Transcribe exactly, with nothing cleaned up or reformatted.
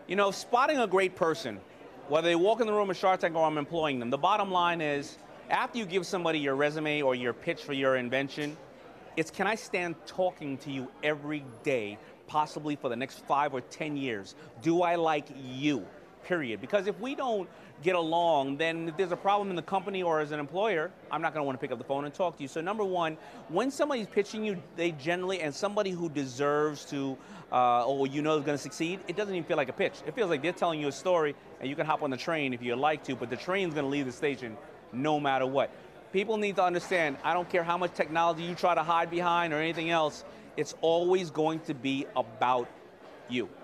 You know, spotting a great person, whether they walk in the room at Shark Tank or I'm employing them, the bottom line is, after you give somebody your resume or your pitch for your invention, it's can I stand talking to you every day, possibly for the next five or ten years? Do I like you? Period. Because if we don't get along, then if there's a problem in the company or as an employer, I'm not going to want to pick up the phone and talk to you. So number one, when somebody's pitching you, they generally, and somebody who deserves to, uh, or you know is going to succeed, it doesn't even feel like a pitch. It feels like they're telling you a story, and you can hop on the train if you'd like to, but the train's going to leave the station no matter what. People need to understand, I don't care how much technology you try to hide behind or anything else, it's always going to be about you.